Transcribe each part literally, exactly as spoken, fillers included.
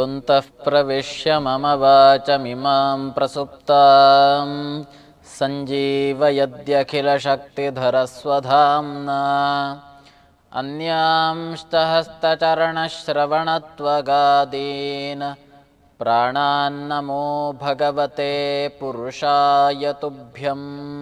ಯೋಂತಃ ಪ್ರವಿಶ್ಯ ಮಮ ವಾಚಮಿಮಾಂ ಪ್ರಸುಪ್ತಾಂ ಸಂಜೀವಯದ್ಯಖಿಲಶಕ್ತಿಧರಸ್ವಧಾಮ್ನಾ ಅನ್ಯಾಂಶ್ಚಹಸ್ತಚರಣಶ್ರವಣತ್ವಗಾದೀನ್ ಪ್ರಾಣಾನ್ನಮೋ ಭಗವತೆ ಪುರುಷಾಯ ತುಭ್ಯಂ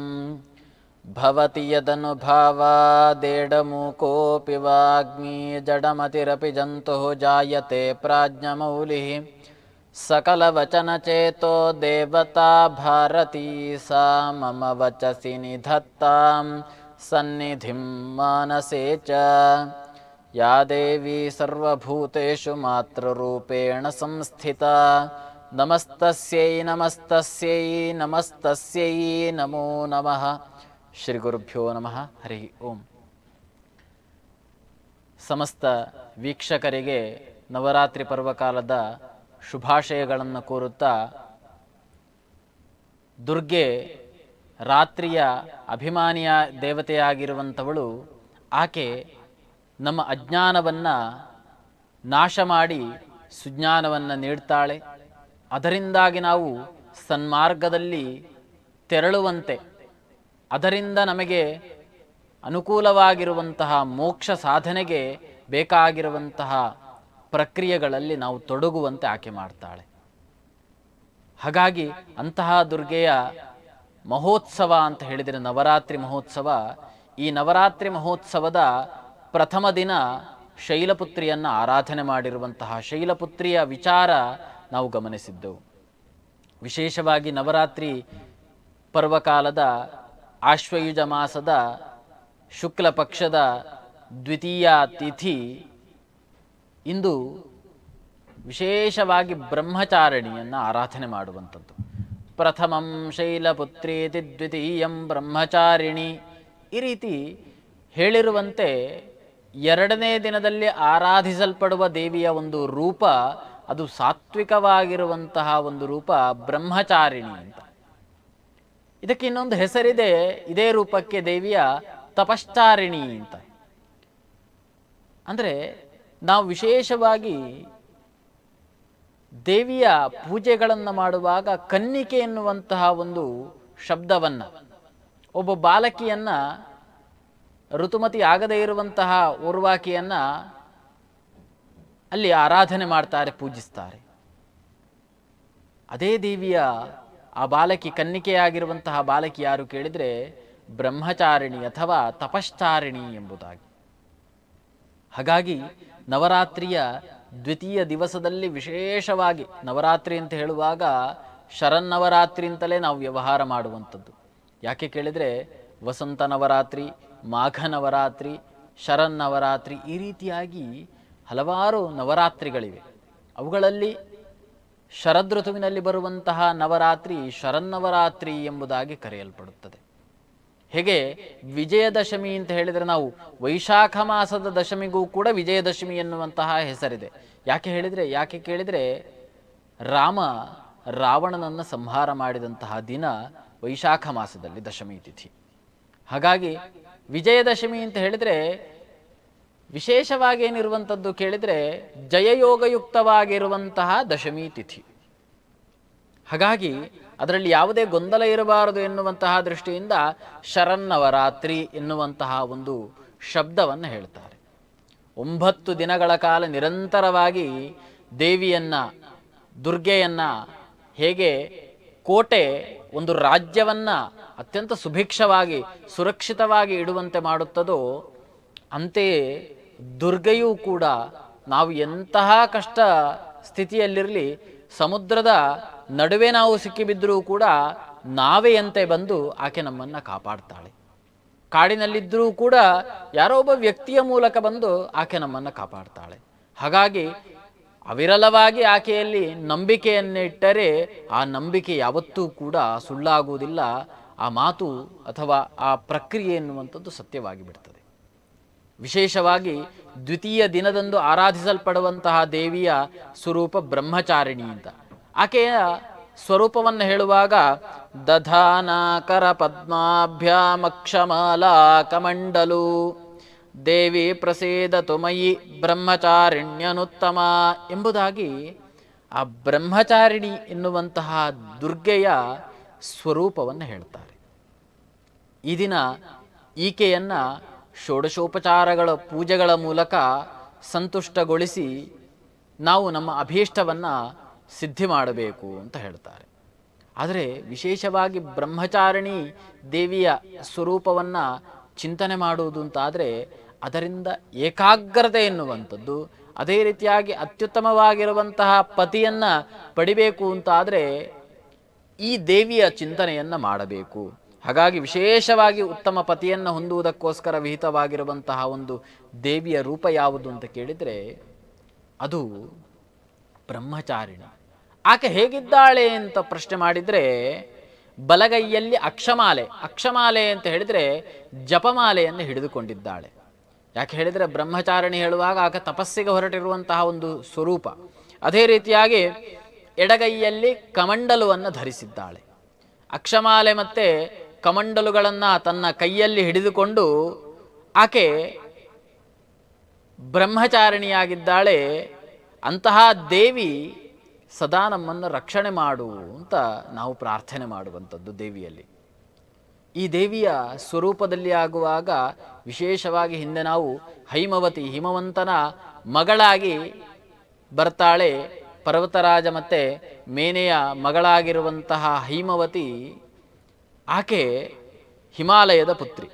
ಭವತಿ ಯದನುಭಾವಾದೇಡಮೂಕೋಪಿ ವಾಗ್ಮೀ ಜಡಮತಿರಪಿ ಜಂತುಃ ಜಾಯತೆ ಪ್ರಾಜ್ಞಮೌಲಿಃ ಸಕಲವಚನಚೇತೋ ದೇವತಾ ಭಾರತೀ ಸಾ ಮಮ ವಚಸಿ ನಿಧತ್ತಾಂ ಸನ್ನಿಧಿಂ ಮಾನಸೇ ಚ ಯಾ ದೇವಿ ಸರ್ವಭೂತೇಷು ಮಾತೃರೂಪೇಣ ಸಂಸ್ಥಿತಾ ನಮಸ್ತಸ್ಯೈ ನಮಸ್ತಸ್ಯೈ ನಮಸ್ತಸ್ಯೈ ನಮೋ ನಮಃ. ಶ್ರೀ ಗುರುಭ್ಯೋ ನಮಃ. ಹರಿ ಓಂ. ಸಮಸ್ತ ವೀಕ್ಷಕರಿಗೆ ನವರಾತ್ರಿ ಪರ್ವಕಾಲದ ಶುಭಾಶಯಗಳನ್ನು ಕೋರುತ್ತಾ, ದುರ್ಗೆ ರಾತ್ರಿಯ ಅಭಿಮಾನಿಯ ದೇವತೆಯಾಗಿರುವಂಥವಳು. ಆಕೆ ನಮ್ಮ ಅಜ್ಞಾನವನ್ನು ನಾಶ ಮಾಡಿ ಸುಜ್ಞಾನವನ್ನು ನೀಡ್ತಾಳೆ. ಅದರಿಂದಾಗಿ ನಾವು ಸನ್ಮಾರ್ಗದಲ್ಲಿ ತೆರಳುವಂತೆ, ಅದರಿಂದ ನಮಗೆ ಅನುಕೂಲವಾಗಿರುವಂತಹ ಮೋಕ್ಷ ಸಾಧನೆಗೆ ಬೇಕಾಗಿರುವಂತಹ ಪ್ರಕ್ರಿಯೆಗಳಲ್ಲಿ ನಾವು ತೊಡಗುವಂತೆ ಆಕೆ ಮಾಡ್ತಾಳೆ. ಹಾಗಾಗಿ ಅಂತಹ ದುರ್ಗೆಯ ಮಹೋತ್ಸವ ಅಂತ ಹೇಳಿದರೆ ನವರಾತ್ರಿ ಮಹೋತ್ಸವ. ಈ ನವರಾತ್ರಿ ಮಹೋತ್ಸವದ ಪ್ರಥಮ ದಿನ ಶೈಲಪುತ್ರಿಯನ್ನು ಆರಾಧನೆ ಮಾಡಿರುವಂತಹ ಶೈಲಪುತ್ರಿಯ ವಿಚಾರ ನಾವು ಗಮನಿಸಿದ್ದೆವು. ವಿಶೇಷವಾಗಿ ನವರಾತ್ರಿ ಪರ್ವಕಾಲದ ಆಶ್ವಯುಜ ಮಾಸದ ಶುಕ್ಲ ಪಕ್ಷದ ದ್ವಿತೀಯ ತಿಥಿ ಇಂದು ವಿಶೇಷವಾಗಿ ಬ್ರಹ್ಮಚಾರಿಣಿಯನ್ನು ಆರಾಧನೆ ಮಾಡುವಂಥದ್ದು. ಪ್ರಥಮಂ ಶೈಲಪುತ್ರೀತಿ ದ್ವಿತೀಯಂ ಬ್ರಹ್ಮಚಾರಿಣಿ, ಈ ರೀತಿ ಹೇಳಿರುವಂತೆ ಎರಡನೇ ದಿನದಲ್ಲಿ ಆರಾಧಿಸಲ್ಪಡುವ ದೇವಿಯ ಒಂದು ರೂಪ, ಅದು ಸಾತ್ವಿಕವಾಗಿರುವಂತಹ ಒಂದು ರೂಪ ಬ್ರಹ್ಮಚಾರಿಣಿ ಅಂತ. ಇದಕ್ಕೆ ಇನ್ನೊಂದು ಹೆಸರಿದೆ, ಇದೇ ರೂಪಕ್ಕೆ ದೇವಿಯ ತಪಶ್ಚಾರಿಣಿ ಅಂತ. ಅಂದರೆ ನಾವು ವಿಶೇಷವಾಗಿ ದೇವಿಯ ಪೂಜೆಗಳನ್ನು ಮಾಡುವಾಗ ಕನ್ನಿಕೆ ಎನ್ನುವಂತಹ ಒಂದು ಶಬ್ದವನ್ನು, ಒಬ್ಬ ಬಾಲಕಿಯನ್ನ, ಋತುಮತಿ ಆಗದೇ ಇರುವಂತಹ ಊರ್ವಾಕಿಯನ್ನ ಅಲ್ಲಿ ಆರಾಧನೆ ಮಾಡ್ತಾರೆ, ಪೂಜಿಸ್ತಾರೆ. ಅದೇ ದೇವಿಯ ಆ ಬಾಲಕಿ, ಕನ್ನಿಕೆಯಾಗಿರುವಂತಹ ಬಾಲಕಿ ಯಾರು ಕೇಳಿದರೆ ಬ್ರಹ್ಮಚಾರಿಣಿ ಅಥವಾ ತಪಶ್ಚಾರಿಣಿ ಎಂಬುದಾಗಿ. ಹಾಗಾಗಿ ನವರಾತ್ರಿಯ ದ್ವಿತೀಯ ದಿವಸದಲ್ಲಿ ವಿಶೇಷವಾಗಿ, ನವರಾತ್ರಿ ಅಂತ ಹೇಳುವಾಗ ಶರನ್ನವರಾತ್ರಿ ಅಂತಲೇ ನಾವು ವ್ಯವಹಾರ ಮಾಡುವಂಥದ್ದು. ಯಾಕೆ ಕೇಳಿದರೆ ವಸಂತ ನವರಾತ್ರಿ, ಮಾಘ ನವರಾತ್ರಿ, ಶರನ್ನವರಾತ್ರಿ, ಈ ರೀತಿಯಾಗಿ ಹಲವಾರು ನವರಾತ್ರಿಗಳಿವೆ. ಅವುಗಳಲ್ಲಿ ಶರದೃತುವಿನಲ್ಲಿ ಬರುವಂತಹ ನವರಾತ್ರಿ ಶರನ್ನವರಾತ್ರಿ ಎಂಬುದಾಗಿ ಕರೆಯಲ್ಪಡುತ್ತದೆ. ಹೇಗೆ ವಿಜಯದಶಮಿ ಅಂತ ಹೇಳಿದರೆ ನಾವು ವೈಶಾಖ ಮಾಸದ ದಶಮಿಗೂ ಕೂಡ ವಿಜಯದಶಮಿ ಎನ್ನುವಂತಹ ಹೆಸರಿದೆ. ಯಾಕೆ ಹೇಳಿದರೆ ಯಾಕೆ ಕೇಳಿದರೆ ರಾಮ ರಾವಣನನ್ನು ಸಂಹಾರ ಮಾಡಿದಂತಹ ದಿನ ವೈಶಾಖ ಮಾಸದಲ್ಲಿ ದಶಮಿ ತಿಥಿ. ಹಾಗಾಗಿ ವಿಜಯದಶಮಿ ಅಂತ ಹೇಳಿದರೆ ವಿಶೇಷವಾಗಿ ಏನಿರುವಂಥದ್ದು ಕೇಳಿದರೆ ಜಯಯೋಗಯುಕ್ತವಾಗಿರುವಂತಹ ದಶಮಿ ತಿಥಿ. ಹಾಗಾಗಿ ಅದರಲ್ಲಿ ಯಾವುದೇ ಗೊಂದಲ ಇರಬಾರದು ಎನ್ನುವಂತಹ ದೃಷ್ಟಿಯಿಂದ ಶರನ್ನವರಾತ್ರಿ ಎನ್ನುವಂತಹ ಒಂದು ಶಬ್ದವನ್ನು ಹೇಳ್ತಾರೆ. ಒಂಬತ್ತು ದಿನಗಳ ಕಾಲ ನಿರಂತರವಾಗಿ ದೇವಿಯನ್ನ, ದುರ್ಗೆಯನ್ನ, ಹೇಗೆ ಕೋಟೆ ಒಂದು ರಾಜ್ಯವನ್ನ ಅತ್ಯಂತ ಸುಭಿಕ್ಷವಾಗಿ ಸುರಕ್ಷಿತವಾಗಿ ಇಡುವಂತೆ ಮಾಡುತ್ತದೋ, ಅಂತೆಯೇ ದುರ್ಗೆಯೂ ಕೂಡ ನಾವು ಎಂತಹ ಕಷ್ಟ ಸ್ಥಿತಿಯಲ್ಲಿರಲಿ, ಸಮುದ್ರದ ನಡುವೆ ನಾವು ಸಿಕ್ಕಿಬಿದ್ದರೂ ಕೂಡ ನಾವೆಯಂತೆ ಬಂದು ಆಕೆ ನಮ್ಮನ್ನು ಕಾಪಾಡ್ತಾಳೆ. ಕಾಡಿನಲ್ಲಿದ್ದರೂ ಕೂಡ ಯಾರೋ ಒಬ್ಬ ವ್ಯಕ್ತಿಯ ಮೂಲಕ ಬಂದು ಆಕೆ ನಮ್ಮನ್ನು ಕಾಪಾಡ್ತಾಳೆ. ಹಾಗಾಗಿ ಅವಿರಳವಾಗಿ ಆಕೆಯಲ್ಲಿ ನಂಬಿಕೆಯನ್ನಿಟ್ಟರೆ ಆ ನಂಬಿಕೆ ಯಾವತ್ತೂ ಕೂಡ ಸುಳ್ಳಾಗುವುದಿಲ್ಲ. ಆ ಮಾತು ಅಥವಾ ಆ ಪ್ರಕ್ರಿಯೆ ಎನ್ನುವಂಥದ್ದು ಸತ್ಯವಾಗಿ ಬಿಡ್ತದೆ. ವಿಶೇಷವಾಗಿ ದ್ವಿತೀಯ ದಿನದಂದು ಆರಾಧಿಸಲ್ಪಡುವಂತಹ ದೇವಿಯ ಸ್ವರೂಪ ಬ್ರಹ್ಮಚಾರಿಣಿ ಅಂತ. ಆಕೆಯ ಸ್ವರೂಪವನ್ನು ಹೇಳುವಾಗ ದಧಾನಾಕರ ಪದ್ಮಾಭ್ಯಾಮಕ್ಷಮಾಲಾ ಕಮಂಡಲು ದೇವಿ ಪ್ರಸೇದತು ಮಯಿ ಬ್ರಹ್ಮಚಾರಿಣ್ಯನುತ್ತಮ ಎಂಬುದಾಗಿ ಆ ಬ್ರಹ್ಮಚಾರಿಣಿ ಎನ್ನುವಂತಹ ದುರ್ಗೆಯ ಸ್ವರೂಪವನ್ನು ಹೇಳ್ತಾರೆ. ಈ ದಿನ ಈಕೆಯನ್ನು ಷೋಡಶೋಪಚಾರಗಳ ಪೂಜೆಗಳ ಮೂಲಕ ಸಂತುಷ್ಟಗೊಳಿಸಿ ನಾವು ನಮ್ಮ ಅಭೀಷ್ಟವನ್ನು ಸಿದ್ಧಿ ಮಾಡಬೇಕು ಅಂತ ಹೇಳ್ತಾರೆ. ಆದರೆ ವಿಶೇಷವಾಗಿ ಬ್ರಹ್ಮಚಾರಿಣಿ ದೇವಿಯ ಸ್ವರೂಪವನ್ನು ಚಿಂತನೆ ಮಾಡುವುದು ಅಂತಾದರೆ ಅದರಿಂದ ಏಕಾಗ್ರತೆ ಎನ್ನುವಂಥದ್ದು, ಅದೇ ರೀತಿಯಾಗಿ ಅತ್ಯುತ್ತಮವಾಗಿರುವಂತಹ ಪತಿಯನ್ನು ಪಡಿಬೇಕು ಅಂತಾದರೆ ಈ ದೇವಿಯ ಚಿಂತನೆಯನ್ನು ಮಾಡಬೇಕು. ಹಾಗಾಗಿ ವಿಶೇಷವಾಗಿ ಉತ್ತಮ ಪತಿಯನ್ನು ಹೊಂದುವುದಕ್ಕೋಸ್ಕರ ವಿಹಿತವಾಗಿರುವಂತಹ ಒಂದು ದೇವಿಯ ರೂಪ ಯಾವುದು ಅಂತ ಕೇಳಿದರೆ ಅದು ಬ್ರಹ್ಮಚಾರಿಣಿ. ಆಕೆ ಹೇಗಿದ್ದಾಳೆ ಅಂತ ಪ್ರಶ್ನೆ ಮಾಡಿದರೆ ಬಲಗೈಯಲ್ಲಿ ಅಕ್ಷಮಾಲೆ, ಅಕ್ಷಮಾಲೆ ಅಂತ ಹೇಳಿದರೆ ಜಪಮಾಲೆಯನ್ನು ಹಿಡಿದುಕೊಂಡಿದ್ದಾಳೆ. ಯಾಕೆ ಹೇಳಿದರೆ ಬ್ರಹ್ಮಚಾರಿಣಿ ಹೇಳುವಾಗ ಆಕೆ ತಪಸ್ಸಿಗೆ ಹೊರಟಿರುವಂತಹ ಒಂದು ಸ್ವರೂಪ. ಅದೇ ರೀತಿಯಾಗಿ ಎಡಗೈಯಲ್ಲಿ ಕಮಂಡಲುವನ್ನು ಧರಿಸಿದ್ದಾಳೆ. ಅಕ್ಷಮಾಲೆ ಮತ್ತು ಕಮಂಡಲುಗಳನ್ನು ತನ್ನ ಕೈಯಲ್ಲಿ ಹಿಡಿದುಕೊಂಡು ಆಕೆ ಬ್ರಹ್ಮಚಾರಿಣಿಯಾಗಿದ್ದಾಳೆ. ಅಂತಹ ದೇವಿ ಸದಾ ನಮ್ಮನ್ನು ರಕ್ಷಣೆ ಮಾಡು ಅಂತ ನಾವು ಪ್ರಾರ್ಥನೆ ಮಾಡುವಂಥದ್ದು ದೇವಿಯಲ್ಲಿ. ಈ ದೇವಿಯ ಸ್ವರೂಪದಲ್ಲಿ ಆಗುವಾಗ ವಿಶೇಷವಾಗಿ ಹಿಂದೆ ನಾವು ಹೈಮವತಿ, ಹಿಮವಂತನ ಮಗಳಾಗಿ ಬರ್ತಾಳೆ. ಪರ್ವತರಾಜ ಮತ್ತು ಮೇನೆಯ ಮಗಳಾಗಿರುವಂತಹ ಹೈಮವತಿ ಆಕೆ ಹಿಮಾಲಯದ ಪುತ್ರಿ.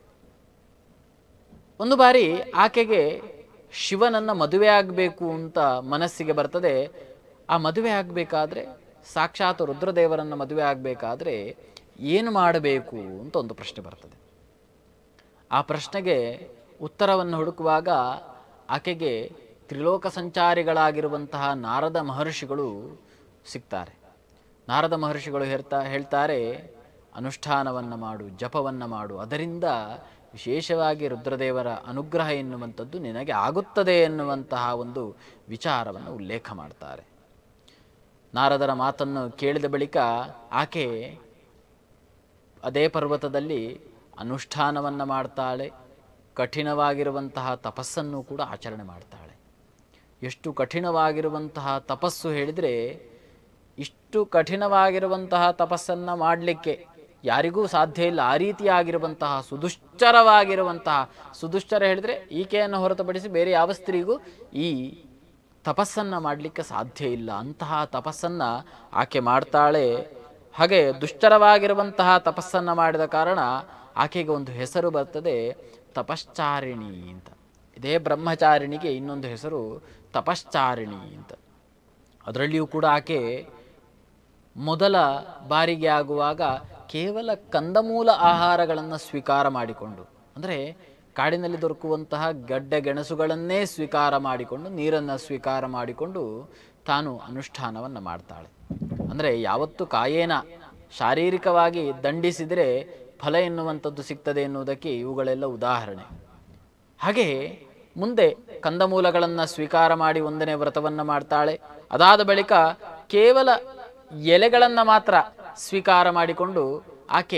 ಒಂದು ಬಾರಿ ಆಕೆಗೆ ಶಿವನನ್ನು ಮದುವೆ ಆಗಬೇಕು ಅಂತ ಮನಸ್ಸಿಗೆ ಬರ್ತದೆ. ಆ ಮದುವೆ ಆಗಬೇಕಾದ್ರೆ, ಸಾಕ್ಷಾತ್ ರುದ್ರದೇವರನ್ನು ಮದುವೆ ಆಗಬೇಕಾದ್ರೆ ಏನು ಮಾಡಬೇಕು ಅಂತ ಒಂದು ಪ್ರಶ್ನೆ ಬರ್ತದೆ. ಆ ಪ್ರಶ್ನೆಗೆ ಉತ್ತರವನ್ನು ಹುಡುಕುವಾಗ ಆಕೆಗೆ ತ್ರಿಲೋಕ ಸಂಚಾರಿಗಳಾಗಿರುವಂತಹ ನಾರದ ಮಹರ್ಷಿಗಳು ಸಿಗ್ತಾರೆ. ನಾರದ ಮಹರ್ಷಿಗಳು ಹೇಳ್ತಾ ಹೇಳ್ತಾರೆ ಅನುಷ್ಠಾನವನ್ನು ಮಾಡು, ಜಪವನ್ನು ಮಾಡು, ಅದರಿಂದ ವಿಶೇಷವಾಗಿ ರುದ್ರದೇವರ ಅನುಗ್ರಹ ಎನ್ನುವಂಥದ್ದು ನಿನಗೆ ಆಗುತ್ತದೆ ಎನ್ನುವಂತಹ ಒಂದು ವಿಚಾರವನ್ನು ಉಲ್ಲೇಖ ಮಾಡ್ತಾರೆ. ನಾರದರ ಮಾತನ್ನು ಕೇಳಿದ ಬಳಿಕ ಆಕೆ ಅದೇ ಪರ್ವತದಲ್ಲಿ ಅನುಷ್ಠಾನವನ್ನು ಮಾಡ್ತಾಳೆ. ಕಠಿಣವಾಗಿರುವಂತಹ ತಪಸ್ಸನ್ನು ಕೂಡ ಆಚರಣೆ ಮಾಡ್ತಾಳೆ. ಎಷ್ಟು ಕಠಿಣವಾಗಿರುವಂತಹ ತಪಸ್ಸು ಹೇಳಿದರೆ, ಇಷ್ಟು ಕಠಿಣವಾಗಿರುವಂತಹ ತಪಸ್ಸನ್ನು ಮಾಡಲಿಕ್ಕೆ ಯಾರಿಗೂ ಸಾಧ್ಯ ಇಲ್ಲ. ಆ ರೀತಿಯಾಗಿರುವಂತಹ ಸುದುಶ್ಚರವಾಗಿರುವಂತಹ, ಸುದುಶ್ಚರ ಹೇಳಿದರೆ ಈಕೆಯನ್ನು ಹೊರತುಪಡಿಸಿ ಬೇರೆ ಯಾವ ಸ್ತ್ರೀಗೂ ಈ ತಪಸ್ಸನ್ನು ಮಾಡಲಿಕ್ಕೆ ಸಾಧ್ಯ ಇಲ್ಲ. ಅಂತಹ ತಪಸ್ಸನ್ನು ಆಕೆ ಮಾಡ್ತಾಳೆ. ಹಾಗೆ ದುಶ್ಚರವಾಗಿರುವಂತಹ ತಪಸ್ಸನ್ನು ಮಾಡಿದ ಕಾರಣ ಆಕೆಗೆ ಒಂದು ಹೆಸರು ಬರ್ತದೆ, ತಪಶ್ಚಾರಿಣಿ ಅಂತ. ಇದೇ ಬ್ರಹ್ಮಚಾರಿಣಿಗೆ ಇನ್ನೊಂದು ಹೆಸರು ತಪಶ್ಚಾರಿಣಿ ಅಂತ. ಅದರಲ್ಲಿಯೂ ಕೂಡ ಆಕೆ ಮೊದಲ ಬಾರಿಗೆ ಆಗುವಾಗ ಕೇವಲ ಕಂದಮೂಲ ಆಹಾರಗಳನ್ನು ಸ್ವೀಕಾರ ಮಾಡಿಕೊಂಡು, ಅಂದರೆ ಕಾಡಿನಲ್ಲಿ ದೊರಕುವಂತಹ ಗಡ್ಡೆ ಗೆಣಸುಗಳನ್ನೇ ಸ್ವೀಕಾರ ಮಾಡಿಕೊಂಡು, ನೀರನ್ನು ಸ್ವೀಕಾರ ಮಾಡಿಕೊಂಡು ತಾನು ಅನುಷ್ಠಾನವನ್ನು ಮಾಡ್ತಾಳೆ. ಅಂದರೆ ಯಾವತ್ತು ಕಾಯೇನ ಶಾರೀರಿಕವಾಗಿ ದಂಡಿಸಿದರೆ ಫಲ ಎನ್ನುವಂಥದ್ದು ಸಿಗ್ತದೆ ಎನ್ನುವುದಕ್ಕೆ ಇವುಗಳೆಲ್ಲ ಉದಾಹರಣೆ. ಹಾಗೆ ಮುಂದೆ ಕಂದಮೂಲಗಳನ್ನು ಸ್ವೀಕಾರ ಮಾಡಿ ಒಂದನೇ ವ್ರತವನ್ನು ಮಾಡ್ತಾಳೆ. ಅದಾದ ಬಳಿಕ ಕೇವಲ ಎಲೆಗಳನ್ನು ಮಾತ್ರ ಸ್ವೀಕಾರ ಮಾಡಿಕೊಂಡು ಆಕೆ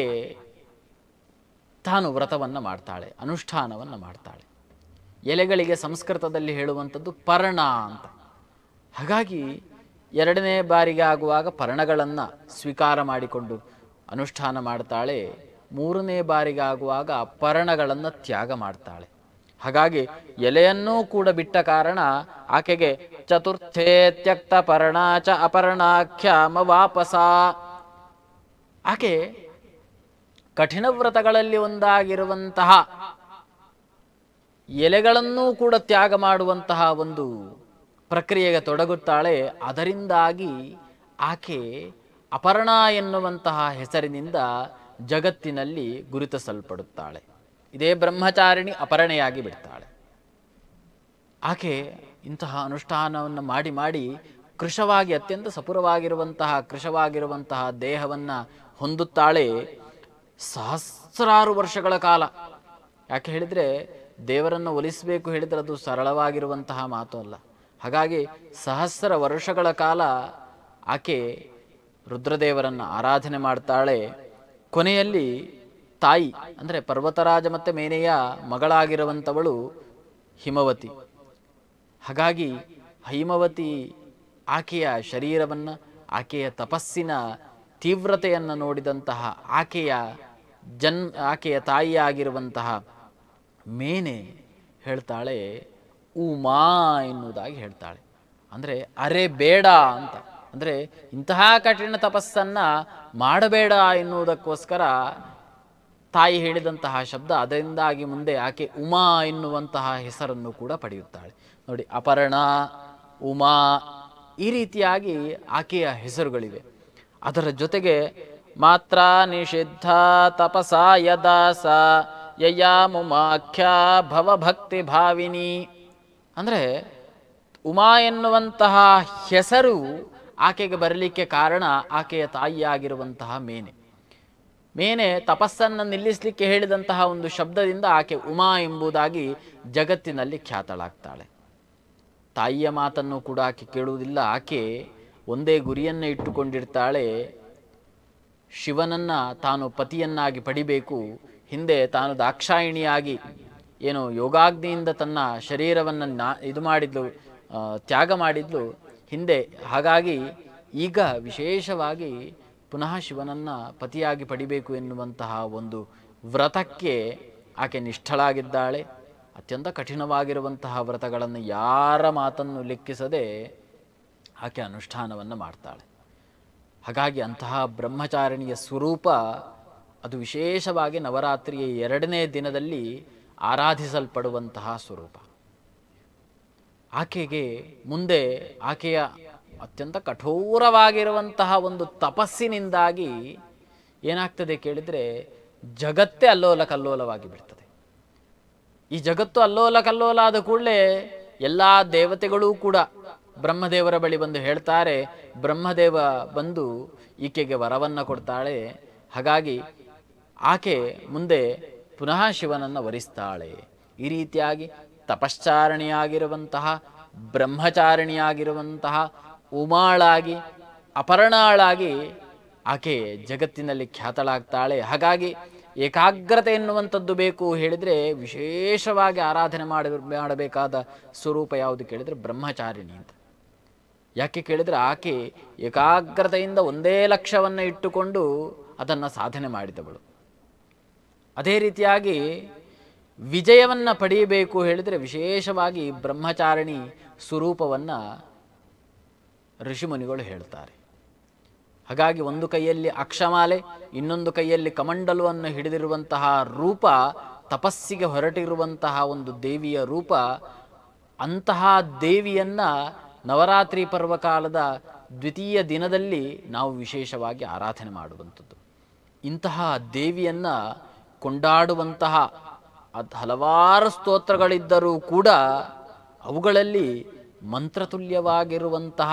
ತಾನು ವ್ರತವನ್ನು ಮಾಡ್ತಾಳೆ, ಅನುಷ್ಠಾನವನ್ನು ಮಾಡ್ತಾಳೆ. ಎಲೆಗಳಿಗೆ ಸಂಸ್ಕೃತದಲ್ಲಿ ಹೇಳುವಂಥದ್ದು ಪರ್ಣ ಅಂತ. ಹಾಗಾಗಿ ಎರಡನೇ ಬಾರಿಗೆ ಆಗುವಾಗ ಪರ್ಣಗಳನ್ನು ಸ್ವೀಕಾರ ಮಾಡಿಕೊಂಡು ಅನುಷ್ಠಾನ ಮಾಡ್ತಾಳೆ. ಮೂರನೇ ಬಾರಿಗೆ ಆಗುವಾಗ ಪರ್ಣಗಳನ್ನು ತ್ಯಾಗ ಮಾಡ್ತಾಳೆ. ಹಾಗಾಗಿ ಎಲೆಯನ್ನೂ ಕೂಡ ಬಿಟ್ಟ ಕಾರಣ ಆಕೆಗೆ ಚತುರ್ಥೇ ತ್ಯಕ್ತ ಪರ್ಣ ಚ ಅಪರ್ಣಾಖ್ಯಾಮ ವಾಪಸ. ಆಕೆ ಕಠಿಣ ವ್ರತಗಳಲ್ಲಿ ಒಂದಾಗಿರುವಂತಹ ಎಲೆಗಳನ್ನೂ ಕೂಡ ತ್ಯಾಗ ಮಾಡುವಂತಹ ಒಂದು ಪ್ರಕ್ರಿಯೆಗೆ ತೊಡಗುತ್ತಾಳೆ. ಅದರಿಂದಾಗಿ ಆಕೆ ಅಪರ್ಣ ಎನ್ನುವಂತಹ ಹೆಸರಿನಿಂದ ಜಗತ್ತಿನಲ್ಲಿ ಗುರುತಿಸಲ್ಪಡುತ್ತಾಳೆ. ಇದೇ ಬ್ರಹ್ಮಚಾರಿಣಿ ಅಪರ್ಣೆಯಾಗಿ ಬಿಡ್ತಾಳೆ. ಆಕೆ ಇಂತಹ ಅನುಷ್ಠಾನವನ್ನು ಮಾಡಿ ಮಾಡಿ ಕೃಶವಾಗಿ, ಅತ್ಯಂತ ಸಪುರವಾಗಿರುವಂತಹ ಕೃಶವಾಗಿರುವಂತಹ ದೇಹವನ್ನು ಹೊಂದುತ್ತಾಳೆ ಸಹಸ್ರಾರು ವರ್ಷಗಳ ಕಾಲ. ಯಾಕೆ ಹೇಳಿದರೆ ದೇವರನ್ನು ಒಲಿಸಬೇಕು ಹೇಳಿದರೆ ಅದು ಸರಳವಾಗಿರುವಂತಹ ಮಾತು ಅಲ್ಲ. ಹಾಗಾಗಿ ಸಹಸ್ರ ವರ್ಷಗಳ ಕಾಲ ಆಕೆ ರುದ್ರದೇವರನ್ನು ಆರಾಧನೆ ಮಾಡ್ತಾಳೆ. ಕೊನೆಯಲ್ಲಿ ತಾಯಿ ಅಂದರೆ ಪರ್ವತರಾಜ ಮತ್ತು ಮೇನೆಯ ಮಗಳಾಗಿರುವಂಥವಳು ಹಿಮವತಿ. ಹಾಗಾಗಿ ಹೈಮವತಿ ಆಕೆಯ ಶರೀರವನ್ನು, ಆಕೆಯ ತಪಸ್ಸಿನ ತೀವ್ರತೆಯನ್ನು ನೋಡಿದಂತಹ ಆಕೆಯ ಜನ್ ಆಕೆಯ ತಾಯಿಯಾಗಿರುವಂತಹ ಮೇನೆ ಹೇಳ್ತಾಳೆ ಉಮಾ ಎನ್ನುವುದಾಗಿ ಹೇಳ್ತಾಳೆ. ಅಂದರೆ ಅರೆ ಬೇಡ ಅಂತ, ಅಂದರೆ ಇಂತಹ ಕಠಿಣ ತಪಸ್ಸನ್ನು ಮಾಡಬೇಡ ಎನ್ನುವುದಕ್ಕೋಸ್ಕರ ತಾಯಿ ಹೇಳಿದಂತಹ ಶಬ್ದ. ಅದರಿಂದಾಗಿ ಮುಂದೆ ಆಕೆ ಉಮಾ ಎನ್ನುವಂತಹ ಹೆಸರನ್ನು ಕೂಡ ಪಡೆಯುತ್ತಾಳೆ. ನೋಡಿ, ಅಪರ್ಣ, ಉಮಾ, ಈ ರೀತಿಯಾಗಿ ಆಕೆಯ ಹೆಸರುಗಳಿವೆ. ಅದರ ಜೊತೆಗೆ ಮಾತ್ರ ನಿಷಿದ್ಧ ತಪಸ ಯದಾಸ ಯಯಾಮುಮಾಖ್ಯ ಭವಭಕ್ತಿ ಭಾವಿನಿ. ಅಂದರೆ ಉಮಾ ಎನ್ನುವಂತಹ ಹೆಸರು ಆಕೆಗೆ ಬರಲಿಕ್ಕೆ ಕಾರಣ ಆಕೆಯ ತಾಯಿಯಾಗಿರುವಂತಹ ಮೇನೆ. ಮೇನೆ ತಪಸ್ಸನ್ನು ನಿಲ್ಲಿಸಲಿಕ್ಕೆ ಹೇಳಿದಂತಹ ಒಂದು ಶಬ್ದದಿಂದ ಆಕೆ ಉಮಾ ಎಂಬುದಾಗಿ ಜಗತ್ತಿನಲ್ಲಿ ಖ್ಯಾತಳಾಗ್ತಾಳೆ. ತಾಯಿಯ ಮಾತನ್ನು ಕೂಡ ಆಕೆ ಕೇಳುವುದಿಲ್ಲ. ಆಕೆ ಒಂದೇ ಗುರಿಯನ್ನು ಇಟ್ಟುಕೊಂಡಿರ್ತಾಳೆ, ಶಿವನನ್ನು ತಾನು ಪತಿಯನ್ನಾಗಿ ಪಡಿಬೇಕು. ಹಿಂದೆ ತಾನು ದಾಕ್ಷಾಯಿಣಿಯಾಗಿ ಏನು ಯೋಗಾಗ್ನಿಯಿಂದ ತನ್ನ ಶರೀರವನ್ನು ನಾ ಇದು ಮಾಡಿದ್ಲು, ತ್ಯಾಗ ಮಾಡಿದ್ಲು ಹಿಂದೆ. ಹಾಗಾಗಿ ಈಗ ವಿಶೇಷವಾಗಿ ಪುನಃ ಶಿವನನ್ನು ಪತಿಯಾಗಿ ಪಡಿಬೇಕು ಎನ್ನುವಂತಹ ಒಂದು ವ್ರತಕ್ಕೆ ಆಕೆ ನಿಷ್ಠಳಾಗಿದ್ದಾಳೆ. ಅತ್ಯಂತ ಕಠಿಣವಾಗಿರುವಂತಹ ವ್ರತಗಳನ್ನು ಯಾರ ಮಾತನ್ನು ಲೆಕ್ಕಿಸದೆ ಆಕೆ ಅನುಷ್ಠಾನವನ್ನು ಮಾಡ್ತಾಳೆ. ಹಾಗಾಗಿ ಅಂತಹ ಬ್ರಹ್ಮಚಾರಿಣಿಯ ಸ್ವರೂಪ ಅದು ವಿಶೇಷವಾಗಿ ನವರಾತ್ರಿಯ ಎರಡನೇ ದಿನದಲ್ಲಿ ಆರಾಧಿಸಲ್ಪಡುವಂತಹ ಸ್ವರೂಪ. ಆಕೆಗೆ ಮುಂದೆ ಆಕೆಯ ಅತ್ಯಂತ ಕಠೋರವಾಗಿರುವಂತಹ ಒಂದು ತಪಸ್ಸಿನಿಂದಾಗಿ ಏನಾಗ್ತದೆ ಕೇಳಿದರೆ ಜಗತ್ತೇ ಅಲ್ಲೋಲ ಕಲ್ಲೋಲವಾಗಿ ಬಿಡ್ತದೆ. ಈ ಜಗತ್ತು ಅಲ್ಲೋಲ ಕಲ್ಲೋಲ ಆದ ಕೂಡಲೇ ಎಲ್ಲ ದೇವತೆಗಳೂ ಕೂಡ ಬ್ರಹ್ಮದೇವರ ಬಳಿ ಬಂದು ಹೇಳ್ತಾರೆ. ಬ್ರಹ್ಮದೇವ ಬಂದು ಈಕೆಗೆ ವರವನ್ನು ಕೊಡ್ತಾಳೆ. ಹಾಗಾಗಿ ಆಕೆ ಮುಂದೆ ಪುನಃ ಶಿವನನ್ನು ವರಿಸ್ತಾಳೆ. ಈ ರೀತಿಯಾಗಿ ತಪಶ್ಚಾರಣಿಯಾಗಿರುವಂತಹ, ಬ್ರಹ್ಮಚಾರಿಣಿಯಾಗಿರುವಂತಹ, ಉಮಾಳಾಗಿ ಅಪರ್ಣಾಳಾಗಿ ಆಕೆ ಜಗತ್ತಿನಲ್ಲಿ ಖ್ಯಾತಳಾಗ್ತಾಳೆ. ಹಾಗಾಗಿ ಏಕಾಗ್ರತೆ ಎನ್ನುವಂಥದ್ದು ಬೇಕು ಹೇಳಿದರೆ ವಿಶೇಷವಾಗಿ ಆರಾಧನೆ ಮಾಡಿ ಮಾಡಬೇಕಾದ ಸ್ವರೂಪ ಯಾವುದು ಕೇಳಿದರೆ ಬ್ರಹ್ಮಚಾರಿಣಿ ಅಂತ. ಯಾಕೆ ಕೇಳಿದರೆ ಆಕೆ ಏಕಾಗ್ರತೆಯಿಂದ ಒಂದೇ ಲಕ್ಷ್ಯವನ್ನು ಇಟ್ಟುಕೊಂಡು ಅದನ್ನು ಸಾಧನೆ ಮಾಡಿದವಳು. ಅದೇ ರೀತಿಯಾಗಿ ವಿಜಯವನ್ನು ಪಡೆಯಬೇಕು ಹೇಳಿದರೆ ವಿಶೇಷವಾಗಿ ಬ್ರಹ್ಮಚಾರಿಣಿ ಸ್ವರೂಪವನ್ನು ಋಷಿಮುನಿಗಳು ಹೇಳ್ತಾರೆ. ಹಾಗಾಗಿ ಒಂದು ಕೈಯಲ್ಲಿ ಅಕ್ಷಮಾಲೆ, ಇನ್ನೊಂದು ಕೈಯಲ್ಲಿ ಕಮಂಡಲವನ್ನು ಹಿಡಿದಿರುವಂತಹ ರೂಪ ತಪಸ್ಸಿಗೆ ಹೊರಟಿರುವಂತಹ ಒಂದು ದೇವಿಯ ರೂಪ. ಅಂತಹ ದೇವಿಯನ್ನು ನವರಾತ್ರಿ ಪರ್ವಕಾಲದ ದ್ವಿತೀಯ ದಿನದಲ್ಲಿ ನಾವು ವಿಶೇಷವಾಗಿ ಆರಾಧನೆ ಮಾಡುವಂಥದ್ದು. ಇಂತಹ ದೇವಿಯನ್ನು ಕೊಂಡಾಡುವಂತಹ ಹಲವಾರು ಸ್ತೋತ್ರಗಳಿದ್ದರೂ ಕೂಡ ಅವುಗಳಲ್ಲಿ ಮಂತ್ರತುಲ್ಯವಾಗಿರುವಂತಹ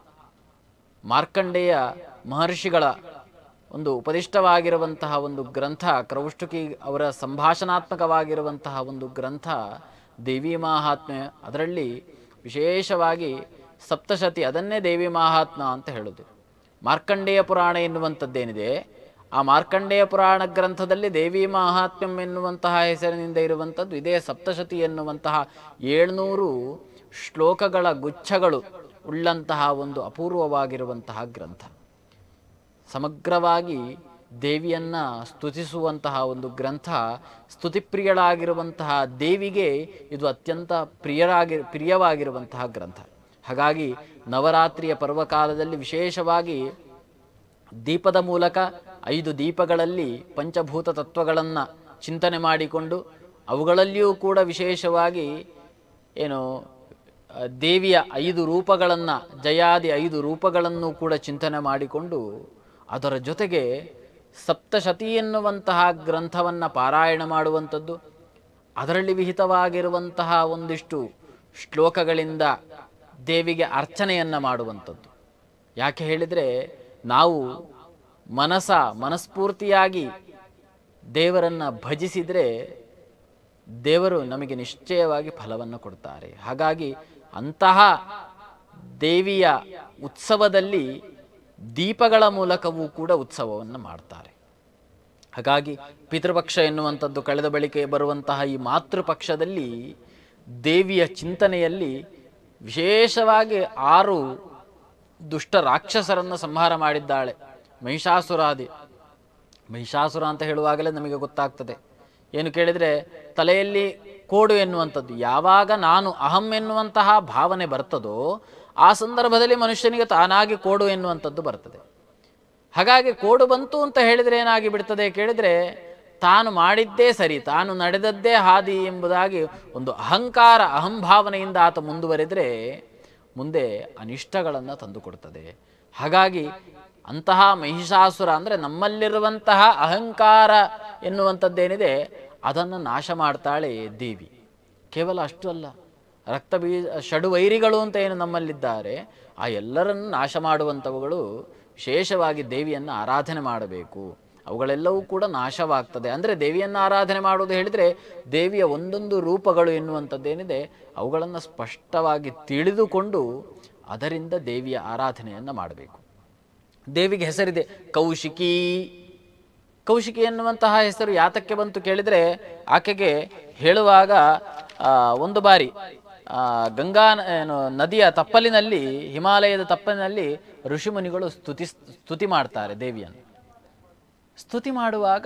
ಮಾರ್ಕಂಡೇಯ ಮಹರ್ಷಿಗಳ ಒಂದು ಉಪದಿಷ್ಟವಾಗಿರುವಂತಹ ಒಂದು ಗ್ರಂಥ, ಕ್ರೌಷ್ಟುಕಿ ಅವರ ಸಂಭಾಷಣಾತ್ಮಕವಾಗಿರುವಂತಹ ಒಂದು ಗ್ರಂಥ ದೇವಿ ಮಹಾತ್ಮ್ಯ. ಅದರಲ್ಲಿ ವಿಶೇಷವಾಗಿ ಸಪ್ತಶತಿ, ಅದನ್ನೇ ದೇವಿ ಮಹಾತ್ಮ ಅಂತ ಹೇಳೋದು. ಮಾರ್ಕಂಡೇಯ ಪುರಾಣ ಎನ್ನುವಂಥದ್ದೇನಿದೆ, ಆ ಮಾರ್ಕಂಡೇಯ ಪುರಾಣ ಗ್ರಂಥದಲ್ಲಿ ದೇವಿ ಮಹಾತ್ಮ್ಯಂ ಎನ್ನುವಂತಹ ಹೆಸರಿನಿಂದ ಇರುವಂಥದ್ದು ಇದೇ ಸಪ್ತಶತಿ ಎನ್ನುವಂತಹ ಏಳ್ನೂರು ಶ್ಲೋಕಗಳ ಗುಚ್ಛಗಳು ಉಳ್ಳಂತಹ ಒಂದು ಅಪೂರ್ವವಾಗಿರುವಂತಹ ಗ್ರಂಥ. ಸಮಗ್ರವಾಗಿ ದೇವಿಯನ್ನು ಸ್ತುತಿಸುವಂತಹ ಒಂದು ಗ್ರಂಥ. ಸ್ತುತಿಪ್ರಿಯಳಾಗಿರುವಂತಹ ದೇವಿಗೆ ಇದು ಅತ್ಯಂತ ಪ್ರಿಯರಾಗಿ ಪ್ರಿಯವಾಗಿರುವಂತಹ ಗ್ರಂಥ. ಹಾಗಾಗಿ ನವರಾತ್ರಿಯ ಪರ್ವಕಾಲದಲ್ಲಿ ವಿಶೇಷವಾಗಿ ದೀಪದ ಮೂಲಕ ಐದು ದೀಪಗಳಲ್ಲಿ ಪಂಚಭೂತ ತತ್ವಗಳನ್ನು ಚಿಂತನೆ ಮಾಡಿಕೊಂಡು ಅವುಗಳಲ್ಲಿಯೂ ಕೂಡ ವಿಶೇಷವಾಗಿ ಏನು ದೇವಿಯ ಐದು ರೂಪಗಳನ್ನು, ಜಯಾದಿ ಐದು ರೂಪಗಳನ್ನು ಕೂಡ ಚಿಂತನೆ ಮಾಡಿಕೊಂಡು ಅದರ ಜೊತೆಗೆ ಸಪ್ತಶತಿ ಎನ್ನುವಂತಹ ಗ್ರಂಥವನ್ನು ಪಾರಾಯಣ ಮಾಡುವಂಥದ್ದು. ಅದರಲ್ಲಿ ವಿಹಿತವಾಗಿರುವಂತಹ ಒಂದಿಷ್ಟು ಶ್ಲೋಕಗಳಿಂದ ದೇವಿಗೆ ಅರ್ಚನೆಯನ್ನು ಮಾಡುವಂಥದ್ದು. ಯಾಕೆ ಹೇಳಿದರೆ ನಾವು ಮನಸ ಮನಸ್ಫೂರ್ತಿಯಾಗಿ ದೇವರನ್ನು ಭಜಿಸಿದರೆ ದೇವರು ನಮಗೆ ನಿಶ್ಚಯವಾಗಿ ಫಲವನ್ನು ಕೊಡ್ತಾರೆ. ಹಾಗಾಗಿ ಅಂತಹ ದೇವಿಯ ಉತ್ಸವದಲ್ಲಿ ದೀಪಗಳ ಮೂಲಕವೂ ಕೂಡ ಉತ್ಸವವನ್ನು ಮಾಡ್ತಾರೆ. ಹಾಗಾಗಿ ಪಿತೃಪಕ್ಷ ಎನ್ನುವಂಥದ್ದು ಕಳೆದ ಬಳಿಕ ಬರುವಂತಹ ಈ ಮಾತೃಪಕ್ಷದಲ್ಲಿ ದೇವಿಯ ಚಿಂತನೆಯಲ್ಲಿ ವಿಶೇಷವಾಗಿ ಆರು ದುಷ್ಟ ರಾಕ್ಷಸರನ್ನು ಸಂಹಾರ ಮಾಡಿದ್ದಾಳೆ. ಮಹಿಷಾಸುರಾದಿ, ಮಹಿಷಾಸುರ ಅಂತ ಹೇಳುವಾಗಲೇ ನಮಗೆ ಗೊತ್ತಾಗ್ತದೆ ಏನು ಕೇಳಿದರೆ, ತಲೆಯಲ್ಲಿ ಕೋಡು ಎನ್ನುವಂಥದ್ದು, ಯಾವಾಗ ನಾನು ಅಹಂ ಎನ್ನುವಂತಹ ಭಾವನೆ ಬರ್ತದೋ ಆ ಸಂದರ್ಭದಲ್ಲಿ ಮನುಷ್ಯನಿಗೆ ತಾನಾಗಿ ಕೋಡು ಎನ್ನುವಂಥದ್ದು ಬರ್ತದೆ. ಹಾಗಾಗಿ ಕೋಡು ಬಂತು ಅಂತ ಹೇಳಿದರೆ ಏನಾಗಿ ಬಿಡ್ತದೆ ಕೇಳಿದರೆ, ತಾನು ಮಾಡಿದ್ದೇ ಸರಿ, ತಾನು ನಡೆದದ್ದೇ ಹಾದಿ ಎಂಬುದಾಗಿ ಒಂದು ಅಹಂಕಾರ ಅಹಂಭಾವನೆಯಿಂದ ಆತ ಮುಂದುವರೆದರೆ ಮುಂದೆ ಅನಿಷ್ಟಗಳನ್ನು ತಂದುಕೊಡ್ತದೆ. ಹಾಗಾಗಿ ಅಂತಹ ಮಹಿಷಾಸುರ ಅಂದರೆ ನಮ್ಮಲ್ಲಿರುವಂತಹ ಅಹಂಕಾರ ಎನ್ನುವಂಥದ್ದೇನಿದೆ ಅದನ್ನು ನಾಶ ಮಾಡ್ತಾಳೆ ದೇವಿ. ಕೇವಲ ಅಷ್ಟು ಅಲ್ಲ, ರಕ್ತ ಬೀಜ ಷಡುವೈರಿಗಳು ಅಂತ ಏನು ನಮ್ಮಲ್ಲಿದ್ದಾರೆ ಆ ಎಲ್ಲರನ್ನು ನಾಶ ಮಾಡುವಂಥವುಗಳು ವಿಶೇಷವಾಗಿ ದೇವಿಯನ್ನು ಆರಾಧನೆ ಮಾಡಬೇಕು. ಅವುಗಳೆಲ್ಲವೂ ಕೂಡ ನಾಶವಾಗ್ತದೆ. ಅಂದರೆ ದೇವಿಯನ್ನು ಆರಾಧನೆ ಮಾಡುವುದು ಹೇಳಿದರೆ ದೇವಿಯ ಒಂದೊಂದು ರೂಪಗಳು ಎನ್ನುವಂಥದ್ದೇನಿದೆ ಅವುಗಳನ್ನು ಸ್ಪಷ್ಟವಾಗಿ ತಿಳಿದುಕೊಂಡು ಅದರಿಂದ ದೇವಿಯ ಆರಾಧನೆಯನ್ನು ಮಾಡಬೇಕು. ದೇವಿಗೆ ಹೆಸರಿದೆ ಕೌಶಿಕಿ. ಕೌಶಿಕಿ ಎನ್ನುವಂತಹ ಹೆಸರು ಯಾತಕ್ಕೆ ಬಂತು ಕೇಳಿದರೆ, ಆಕೆಗೆ ಹೇಳುವಾಗ ಒಂದು ಬಾರಿ ಗಂಗಾ ಏನು ನದಿಯ ತಪ್ಪಲಿನಲ್ಲಿ, ಹಿಮಾಲಯದ ತಪ್ಪಲಿನಲ್ಲಿ ಋಷಿಮುನಿಗಳು ಸ್ತುತಿ ಸ್ತುತಿ ಮಾಡ್ತಾರೆ ದೇವಿಯನ್ನು. ಸ್ತುತಿ ಮಾಡುವಾಗ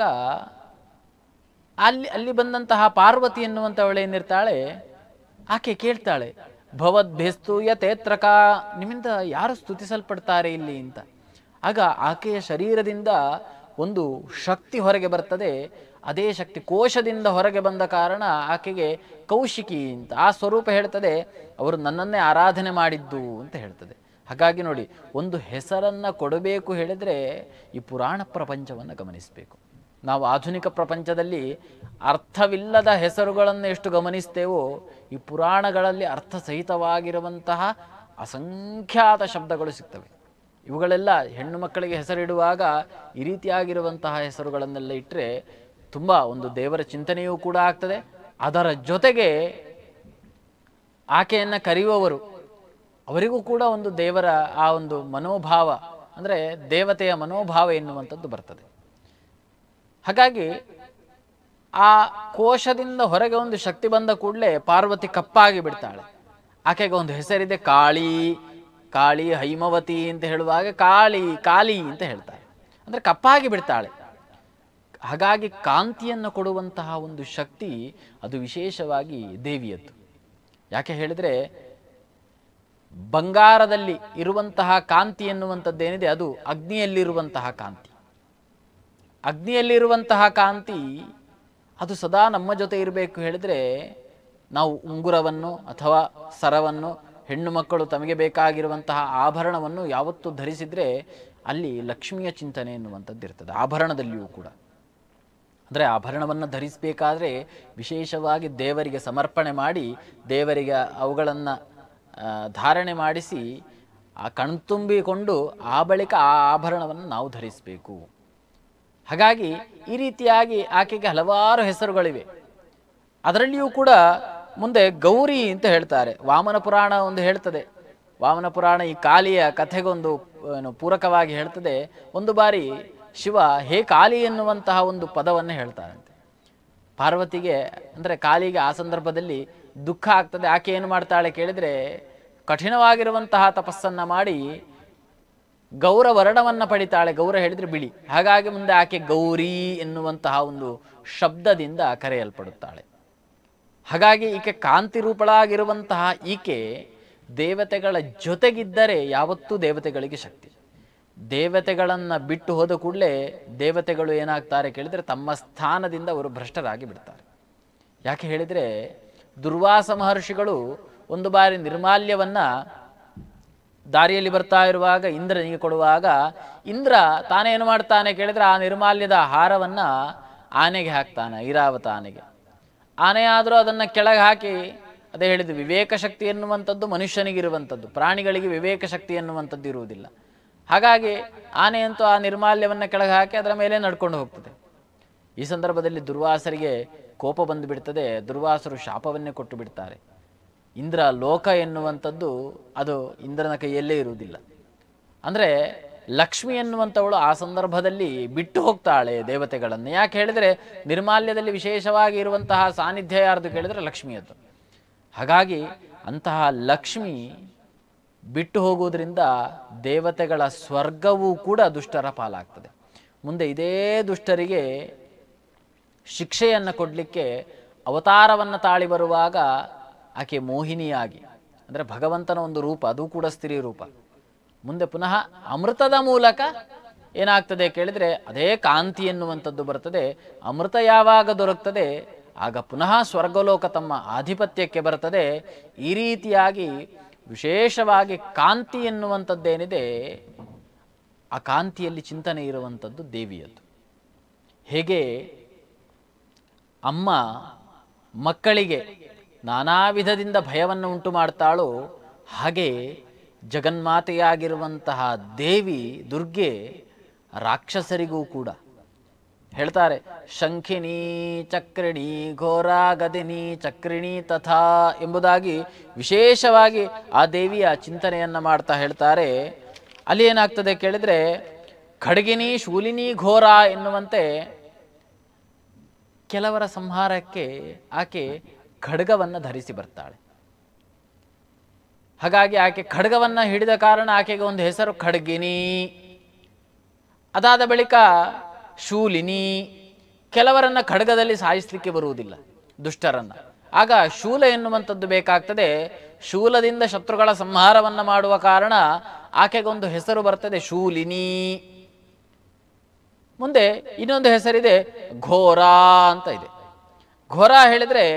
ಅಲ್ಲಿ ಅಲ್ಲಿ ಬಂದಂತಹ ಪಾರ್ವತಿ ಎನ್ನುವಂಥವಳು ಏನಿರ್ತಾಳೆ ಆಕೆ ಕೇಳ್ತಾಳೆ, ಭವದ್ಭೆಸ್ತೂಯ ತೇತ್ರಕ, ನಿಮ್ಮಿಂದ ಯಾರು ಸ್ತುತಿಸಲ್ಪಡ್ತಾರೆ ಇಲ್ಲಿ ಅಂತ. ಆಗ ಆಕೆಯ ಶರೀರದಿಂದ ಒಂದು ಶಕ್ತಿ ಹೊರಗೆ ಬರ್ತದೆ. ಅದೇ ಶಕ್ತಿ ಕೋಶದಿಂದ ಹೊರಗೆ ಬಂದ ಕಾರಣ ಆಕೆಗೆ ಕೌಶಿಕಿ ಅಂತ ಆ ಸ್ವರೂಪ ಹೇಳ್ತದೆ, ಅವರು ನನ್ನನ್ನೇ ಆರಾಧನೆ ಮಾಡಿದ್ದು ಅಂತ ಹೇಳ್ತದೆ. ಹಾಗಾಗಿ ನೋಡಿ, ಒಂದು ಹೆಸರನ್ನು ಕೊಡಬೇಕು ಹೇಳಿದರೆ ಈ ಪುರಾಣ ಪ್ರಪಂಚವನ್ನು ಗಮನಿಸಬೇಕು. ನಾವು ಆಧುನಿಕ ಪ್ರಪಂಚದಲ್ಲಿ ಅರ್ಥವಿಲ್ಲದ ಹೆಸರುಗಳನ್ನು ಎಷ್ಟು ಗಮನಿಸ್ತೇವೋ ಈ ಪುರಾಣಗಳಲ್ಲಿ ಅರ್ಥಸಹಿತವಾಗಿರುವಂತಹ ಅಸಂಖ್ಯಾತ ಶಬ್ದಗಳು ಸಿಗ್ತವೆ. ಇವುಗಳೆಲ್ಲ ಹೆಣ್ಣು ಮಕ್ಕಳಿಗೆ ಹೆಸರಿಡುವಾಗ ಈ ರೀತಿಯಾಗಿರುವಂತಹ ಹೆಸರುಗಳನ್ನೆಲ್ಲ ಇಟ್ಟರೆ ತುಂಬ ಒಂದು ದೇವರ ಚಿಂತನೆಯೂ ಕೂಡ ಆಗ್ತದೆ. ಅದರ ಜೊತೆಗೆ ಆಕೆಯನ್ನು ಕರೆಯುವವರು ಅವರಿಗೂ ಕೂಡ ಒಂದು ದೇವರ ಆ ಒಂದು ಮನೋಭಾವ ಅಂದರೆ ದೇವತೆಯ ಮನೋಭಾವ ಎನ್ನುವಂಥದ್ದು ಬರ್ತದೆ. ಹಾಗಾಗಿ ಆ ಕೋಶದಿಂದ ಹೊರಗೆ ಒಂದು ಶಕ್ತಿ ಬಂದ ಕೂಡಲೇ ಪಾರ್ವತಿ ಕಪ್ಪಾಗಿ ಬಿಡ್ತಾಳೆ. ಆಕೆಗೆ ಒಂದು ಹೆಸರಿದೆ ಕಾಳಿ. ಕಾಳಿ ಹೈಮವತಿ ಅಂತ ಹೇಳುವಾಗ ಕಾಳಿ ಕಾಳಿ ಅಂತ ಹೇಳ್ತಾರೆ, ಅಂದರೆ ಕಪ್ಪಾಗಿ ಬಿಡ್ತಾಳೆ. ಹಾಗಾಗಿ ಕಾಂತಿಯನ್ನು ಕೊಡುವಂತಹ ಒಂದು ಶಕ್ತಿ ಅದು ವಿಶೇಷವಾಗಿ ದೇವಿಯದ್ದು. ಯಾಕೆ ಹೇಳಿದರೆ, ಬಂಗಾರದಲ್ಲಿ ಇರುವಂತಹ ಕಾಂತಿ ಎನ್ನುವಂಥದ್ದೇನಿದೆ ಅದು ಅಗ್ನಿಯಲ್ಲಿರುವಂತಹ ಕಾಂತಿ. ಅಗ್ನಿಯಲ್ಲಿರುವಂತಹ ಕಾಂತಿ ಅದು ಸದಾ ನಮ್ಮ ಜೊತೆ ಇರಬೇಕು ಹೇಳಿದರೆ, ನಾವು ಉಂಗುರವನ್ನು ಅಥವಾ ಸರವನ್ನು, ಹೆಣ್ಣು ಮಕ್ಕಳು ತಮಗೆ ಬೇಕಾಗಿರುವಂತಹ ಆಭರಣವನ್ನು ಯಾವತ್ತೂ ಧರಿಸಿದರೆ ಅಲ್ಲಿ ಲಕ್ಷ್ಮಿಯ ಚಿಂತನೆ ಎನ್ನುವಂಥದ್ದು ಇರ್ತದೆ. ಆಭರಣದಲ್ಲಿಯೂ ಕೂಡ ಅಂದರೆ ಆಭರಣವನ್ನು ಧರಿಸಬೇಕಾದ್ರೆ ವಿಶೇಷವಾಗಿ ದೇವರಿಗೆ ಸಮರ್ಪಣೆ ಮಾಡಿ ದೇವರಿಗೆ ಅವುಗಳನ್ನು ಧಾರಣೆ ಮಾಡಿಸಿ ಆ ಕಣ್ತುಂಬಿಕೊಂಡು ಆ ಬಳಿಕ ಆ ಆಭರಣವನ್ನು ನಾವು ಧರಿಸಬೇಕು. ಹಾಗಾಗಿ ಈ ರೀತಿಯಾಗಿ ಆಕೆಗೆ ಹಲವಾರು ಹೆಸರುಗಳಿವೆ. ಅದರಲ್ಲಿಯೂ ಕೂಡ ಮುಂದೆ ಗೌರಿ ಅಂತ ಹೇಳ್ತಾರೆ. ವಾಮನ ಪುರಾಣ ಒಂದು ಹೇಳ್ತದೆ. ವಾಮನ ಪುರಾಣ ಈ ಕಾಳಿಯ ಕಥೆಗೊಂದು ಏನು ಪೂರಕವಾಗಿ ಹೇಳ್ತದೆ. ಒಂದು ಬಾರಿ ಶಿವ ಹೇ ಕಾಳಿ ಎನ್ನುವಂತಹ ಒಂದು ಪದವನ್ನು ಹೇಳ್ತಾರಂತೆ ಪಾರ್ವತಿಗೆ. ಅಂದರೆ ಕಾಳಿಗೆ ಆ ಸಂದರ್ಭದಲ್ಲಿ ದುಃಖ ಆಗ್ತದೆ. ಆಕೆ ಏನು ಮಾಡ್ತಾಳೆ ಕೇಳಿದರೆ, ಕಠಿಣವಾಗಿರುವಂತಹ ತಪಸ್ಸನ್ನು ಮಾಡಿ ಗೌರ ವರ್ಣವನ್ನು ಪಡಿತಾಳೆ. ಗೌರ ಹೇಳಿದರೆ ಬಿಳಿ. ಹಾಗಾಗಿ ಮುಂದೆ ಆಕೆ ಗೌರಿ ಎನ್ನುವಂತಹ ಒಂದು ಶಬ್ದದಿಂದ ಕರೆಯಲ್ಪಡುತ್ತಾಳೆ. ಹಾಗಾಗಿ ಈಕೆ ಕಾಂತಿ ರೂಪಳಾಗಿರುವಂತಹ ಈಕೆ ದೇವತೆಗಳ ಜೊತೆಗಿದ್ದರೆ ಯಾವತ್ತೂ ದೇವತೆಗಳಿಗೆ ಶಕ್ತಿ. ದೇವತೆಗಳನ್ನು ಬಿಟ್ಟು ಹೋದ ಕೂಡಲೇ ದೇವತೆಗಳು ಏನಾಗ್ತಾರೆ ಕೇಳಿದರೆ ತಮ್ಮ ಸ್ಥಾನದಿಂದ ಅವರು ಭ್ರಷ್ಟರಾಗಿ ಬಿಡ್ತಾರೆ. ಯಾಕೆ ಹೇಳಿದರೆ, ದುರ್ವಾಸ ಮಹರ್ಷಿಗಳು ಒಂದು ಬಾರಿ ನಿರ್ಮಾಲ್ಯವನ್ನು ದಾರಿಯಲ್ಲಿ ಬರ್ತಾ ಇರುವಾಗ ಇಂದ್ರನಿಗೆ ಕೊಡುವಾಗ ಇಂದ್ರ ತಾನೇನು ಮಾಡ್ತಾನೆ ಕೇಳಿದರೆ ಆ ನಿರ್ಮಾಲ್ಯದ ಹಾರವನ್ನು ಆನೆಗೆ ಹಾಕ್ತಾನೆ, ಐರಾವತ ಆನೆಗೆ. ಆನೆಯಾದರೂ ಅದನ್ನು ಕೆಳಗೆ ಹಾಕಿ, ಅದೇ ಹೇಳಿದ್ದು ವಿವೇಕ ಶಕ್ತಿ ಎನ್ನುವಂಥದ್ದು ಮನುಷ್ಯನಿಗಿರುವಂಥದ್ದು, ಪ್ರಾಣಿಗಳಿಗೆ ವಿವೇಕ ಶಕ್ತಿ ಎನ್ನುವಂಥದ್ದು ಇರುವುದಿಲ್ಲ. ಹಾಗಾಗಿ ಆನೆಯಂತೂ ಆ ನಿರ್ಮಾಲ್ಯವನ್ನು ಕೆಳಗೆ ಹಾಕಿ ಅದರ ಮೇಲೆ ನಡ್ಕೊಂಡು ಹೋಗ್ತದೆ. ಈ ಸಂದರ್ಭದಲ್ಲಿ ದುರ್ವಾಸರಿಗೆ ಕೋಪ ಬಂದು ಬಿಡ್ತದೆ. ದುರ್ವಾಸರು ಶಾಪವನ್ನೇ ಕೊಟ್ಟು ಬಿಡ್ತಾರೆ. ಇಂದ್ರ ಲೋಕ ಎನ್ನುವಂಥದ್ದು ಅದು ಇಂದ್ರನ ಕೈಯಲ್ಲೇ ಇರುವುದಿಲ್ಲ. ಅಂದರೆ ಲಕ್ಷ್ಮಿ ಎನ್ನುವಂಥವಳು ಆ ಸಂದರ್ಭದಲ್ಲಿ ಬಿಟ್ಟು ಹೋಗ್ತಾಳೆ ದೇವತೆಗಳನ್ನು. ಯಾಕೆ ಹೇಳಿದರೆ, ನಿರ್ಮಾಲ್ಯದಲ್ಲಿ ವಿಶೇಷವಾಗಿ ಇರುವಂತಹ ಸಾನ್ನಿಧ್ಯ ಯಾರ್ದು ಕೇಳಿದರೆ ಲಕ್ಷ್ಮಿಯದ್ದು. ಹಾಗಾಗಿ ಅಂತಹ ಲಕ್ಷ್ಮಿ ಬಿಟ್ಟು ಹೋಗುವುದರಿಂದ ದೇವತೆಗಳ ಸ್ವರ್ಗವೂ ಕೂಡ ದುಷ್ಟರ ಪಾಲಾಗ್ತದೆ. ಮುಂದೆ ಇದೇ ದುಷ್ಟರಿಗೆ ಶಿಕ್ಷೆಯನ್ನು ಕೊಡಲಿಕ್ಕೆ ಅವತಾರವನ್ನು ತಾಳಿ ಬರುವಾಗ ಆಕೆ ಮೋಹಿನಿಯಾಗಿ, ಅಂದರೆ ಭಗವಂತನ ಒಂದು ರೂಪ, ಅದು ಕೂಡ ಸ್ತ್ರೀ ರೂಪ. ಮುಂದೆ ಪುನಃ ಅಮೃತದ ಮೂಲಕ ಏನಾಗ್ತದೆ ಕೇಳಿದರೆ ಅದೇ ಕಾಂತಿ ಎನ್ನುವಂಥದ್ದು ಬರ್ತದೆ. ಅಮೃತ ಯಾವಾಗ ದೊರಕ್ತದೆ ಆಗ ಪುನಃ ಸ್ವರ್ಗಲೋಕ ತಮ್ಮ ಆಧಿಪತ್ಯಕ್ಕೆ ಬರ್ತದೆ. ಈ ರೀತಿಯಾಗಿ ವಿಶೇಷವಾಗಿ ಕಾಂತಿ ಎನ್ನುವಂಥದ್ದೇನಿದೆ, ಆ ಕಾಂತಿಯಲ್ಲಿ ಚಿಂತನೆ ಇರುವಂಥದ್ದು ದೇವಿಯದ್ದು. ಹೇಗೆ ಅಮ್ಮ ಮಕ್ಕಳಿಗೆ ನಾನಾ ವಿಧದಿಂದ ಭಯವನ್ನು ಉಂಟು ಮಾಡ್ತಾಳೋ, ಹಾಗೆ ಜಗನ್ಮಾತೆಯಾಗಿರುವಂತಹ ದೇವಿ ದುರ್ಗೆ ರಾಕ್ಷಸರಿಗೂ ಕೂಡ ಹೇಳ್ತಾರೆ, ಶಂಖಿನಿ ಚಕ್ರಿಣಿ ಘೋರಾ ಗದಿನಿ ಚಕ್ರಿಣಿ ತಥಾ ಎಂಬುದಾಗಿ ವಿಶೇಷವಾಗಿ ಆ ದೇವಿಯ ಚಿಂತನೆಯನ್ನು ಮಾಡ್ತಾ ಹೇಳ್ತಾರೆ. ಅಲ್ಲಿ ಏನಾಗ್ತದೆ ಕೇಳಿದರೆ, ಖಡ್ಗಿನಿ ಶೂಲಿನಿ ಘೋರ ಎನ್ನುವಂತೆ ಕೆಲವರ ಸಂಹಾರಕ್ಕೆ ಆಕೆ ಖಡ್ಗವನ್ನು ಧರಿಸಿ ಬರ್ತಾಳೆ. ಹಾಗಾಗಿ ಆಕೆ ಖಡ್ಗವನ್ನು ಹಿಡಿದ ಕಾರಣ ಆಕೆಗೆ ಒಂದು ಹೆಸರು ಖಡ್ಗಿನಿ. ಅದಾದ ಬಳಿಕ ಶೂಲಿನಿ, ಕೆಲವರನ್ನ ಖಡ್ಗದಲ್ಲಿ ಸಾಯಿಸಲಿಕ್ಕೆ ಬರುವುದಿಲ್ಲ ದುಷ್ಟರನ್ನ, ಆಗ ಶೂಲ ಎನ್ನುವಂಥದ್ದು ಬೇಕಾಗ್ತದೆ. ಶೂಲದಿಂದ ಶತ್ರುಗಳ ಸಂಹಾರವನ್ನು ಮಾಡುವ ಕಾರಣ ಆಕೆಗೊಂದು ಹೆಸರು ಬರ್ತದೆ ಶೂಲಿನಿ. ಮುಂದೆ ಇನ್ನೊಂದು ಹೆಸರಿದೆ ಘೋರ ಅಂತ ಇದೆ. ಘೋರ ಹೇಳಿದ್ರೆ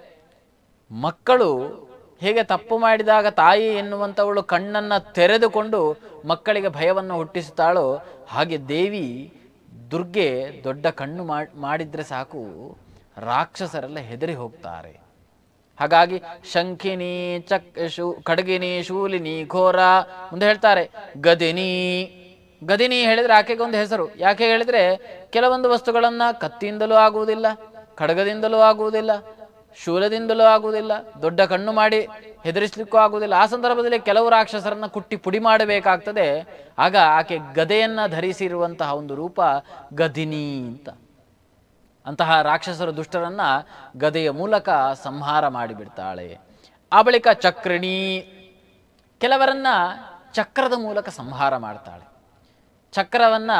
ಮಕ್ಕಳು ಹೇಗೆ ತಪ್ಪು ಮಾಡಿದಾಗ ತಾಯಿ ಎನ್ನುವಂಥವಳು ಕಣ್ಣನ್ನು ತೆರೆದುಕೊಂಡು ಮಕ್ಕಳಿಗೆ ಭಯವನ್ನು ಹುಟ್ಟಿಸುತ್ತಾಳೋ, ಹಾಗೆ ದೇವಿ ದುರ್ಗೆ ದೊಡ್ಡ ಕಣ್ಣು ಮಾಡಿದ್ರೆ ಸಾಕು ರಾಕ್ಷಸರೆಲ್ಲ ಹೆದರಿ ಹೋಗ್ತಾರೆ. ಹಾಗಾಗಿ ಶಂಖಿನಿ ಚಕ್ ಶೂ ಖಡ್ಗಿನಿ ಶೂಲಿನಿ ಘೋರ. ಮುಂದೆ ಹೇಳ್ತಾರೆ ಗದಿನಿ. ಗದಿನಿ ಹೇಳಿದ್ರೆ ಆಕೆಗೆ ಒಂದು ಹೆಸರು. ಯಾಕೆ ಹೇಳಿದ್ರೆ ಕೆಲವೊಂದು ವಸ್ತುಗಳನ್ನ ಕತ್ತಿಯಿಂದಲೂ ಆಗುವುದಿಲ್ಲ, ಖಡ್ಗದಿಂದಲೂ ಆಗುವುದಿಲ್ಲ, ಶೂಲದಿಂದಲೂ ಆಗುವುದಿಲ್ಲ, ದೊಡ್ಡ ಕಣ್ಣು ಮಾಡಿ ಹೆದರಿಸಲಿಕ್ಕೂ ಆಗುವುದಿಲ್ಲ. ಆ ಸಂದರ್ಭದಲ್ಲಿ ಕೆಲವು ರಾಕ್ಷಸರನ್ನ ಕುಟ್ಟಿ ಪುಡಿ ಮಾಡಬೇಕಾಗ್ತದೆ. ಆಗ ಆಕೆ ಗದೆಯನ್ನ ಧರಿಸಿರುವಂತಹ ಒಂದು ರೂಪ ಗದಿನಿ ಅಂತ. ಅಂತಹ ರಾಕ್ಷಸರು ದುಷ್ಟರನ್ನ ಗದೆಯ ಮೂಲಕ ಸಂಹಾರ ಮಾಡಿಬಿಡ್ತಾಳೆ. ಆ ಬಳಿಕ ಚಕ್ರಿಣಿ, ಕೆಲವರನ್ನ ಚಕ್ರದ ಮೂಲಕ ಸಂಹಾರ ಮಾಡ್ತಾಳೆ. ಚಕ್ರವನ್ನ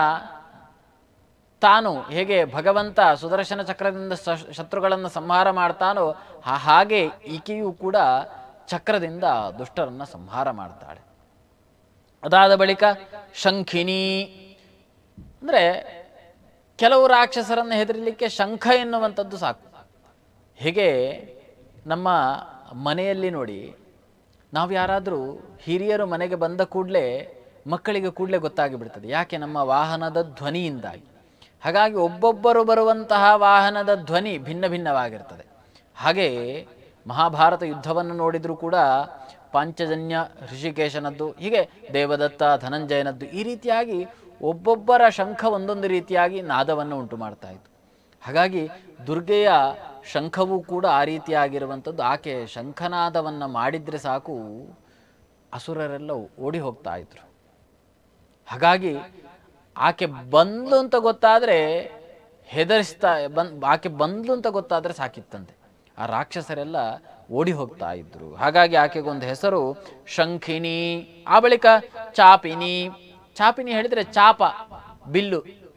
ತಾನು ಹೇಗೆ ಭಗವಂತ ಸುದರ್ಶನ ಚಕ್ರದಿಂದ ಶತ್ರುಗಳನ್ನು ಸಂಹಾರ ಮಾಡ್ತಾನೋ ಹಾಗೆ ಈಕೆಯೂ ಕೂಡ ಚಕ್ರದಿಂದ ದುಷ್ಟರನ್ನ ಸಂಹಾರ ಮಾಡ್ತಾಳೆ. ಅದಾದ ಬಳಿಕ ಶಂಖಿನಿ, ಅಂದ್ರೆ ಕೆಲವು ರಾಕ್ಷಸರನ್ನು ಹೆದರಲಿಕ್ಕೆ ಶಂಖ ಎನ್ನುವಂಥದ್ದು ಸಾಕು. ಹೇಗೆ ನಮ್ಮ ಮನೆಯಲ್ಲಿ ನೋಡಿ, ನಾವು ಯಾರಾದರೂ ಹಿರಿಯರು ಮನೆಗೆ ಬಂದ ಕೂಡಲೇ ಮಕ್ಕಳಿಗೆ ಕೂಡಲೇ ಗೊತ್ತಾಗಿ ಬಿಡ್ತದೆ. ಯಾಕೆ? ನಮ್ಮ ವಾಹನದ ಧ್ವನಿಯಿಂದಾಗಿ. ಹಾಗಾಗಿ ಒಬ್ಬೊಬ್ಬರು ಬರುವಂತಹ ವಾಹನದ ಧ್ವನಿ ಭಿನ್ನ ಭಿನ್ನವಾಗಿರ್ತದೆ. ಹಾಗೆ ಮಹಾಭಾರತ ಯುದ್ಧವನ್ನು ನೋಡಿದರೂ ಕೂಡ ಪಾಂಚಜನ್ಯ ಋಷಿಕೇಶನದ್ದು, ಹೀಗೆ ದೇವದತ್ತ ಧನಂಜಯನದ್ದು, ಈ ರೀತಿಯಾಗಿ ಒಬ್ಬೊಬ್ಬರ ಶಂಖ ಒಂದೊಂದು ರೀತಿಯಾಗಿ ನಾದವನ್ನು ಉಂಟು ಮಾಡ್ತಾ ಇತ್ತು. ಹಾಗಾಗಿ ದುರ್ಗೆಯ ಶಂಖವೂ ಕೂಡ ಆ ರೀತಿಯಾಗಿರುವಂಥದ್ದು. ಆಕೆ ಶಂಖನಾದವನ್ನು ಮಾಡಿದರೆ ಸಾಕು ಅಸುರರೆಲ್ಲ ಓಡಿ ಹೋಗ್ತಾ ಇದ್ರು. ಹಾಗಾಗಿ ಆಕೆ ಬಂದ್ಲು ಅಂತ ಗೊತ್ತಾದರೆ ಹೆದರಿಸ್ತಾ ಬಂದ್ ಆಕೆ ಬಂದ್ಲು ಅಂತ ಗೊತ್ತಾದರೆ ಸಾಕಿತ್ತಂತೆ, ಆ ರಾಕ್ಷಸರೆಲ್ಲ ಓಡಿ ಹೋಗ್ತಾ ಇದ್ರು. ಹಾಗಾಗಿ ಆಕೆಗೊಂದು ಹೆಸರು ಶಂಖಿನಿ. ಆ ಬಳಿಕ ಚಾಪಿನಿ. ಚಾಪಿನಿ ಹೇಳಿದರೆ ಚಾಪ, ಬಿಲ್ಲು.